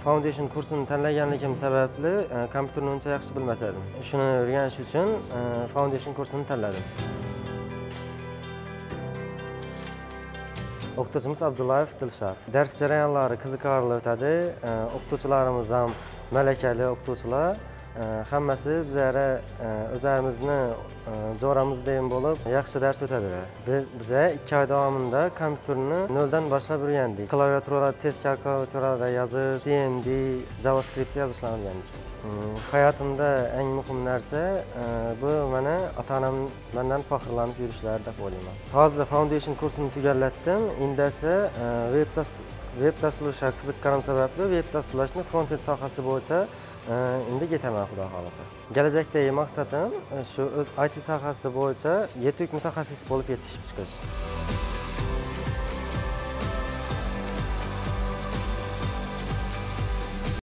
foundation kursini tanlaganligim sababli kompyuterni uncha yaxshi bilmas edim. Shuni o'rganish uchun foundation kursini tanladim. O'qituvchimiz Abdullayev Dilshod. Dars jarayonlari qiziqarli o'tadi. O'qituvchilarimiz ham malakali o'qituvchilar. Hammasi bizlari o'zimizni jo'ramizdan bo'lib yaxshi dars o'tadilar. Biz 2 oy davomida kompyuterni noldan boshlab o'rgandik. Klaviaturada, test kalkulyaturada yozish, CMD, JavaScript yozishlarni o'rgandik. Hayotimda eng muhim narsa bu mana ota-onam mendan faxrlanib yurishlari deb o'ylayman. Hozir foundation kursini tugallatdim. Endi esa web dasturlashga qiziqqanim sababli web dasturlashni front-end sohasi bo'yicha endi ketaman xudo xolasa. Kelajakdagi maqsadim shu IT sohasi bo'yicha yetuk mutaxassis bo'lib yetishib chiqish.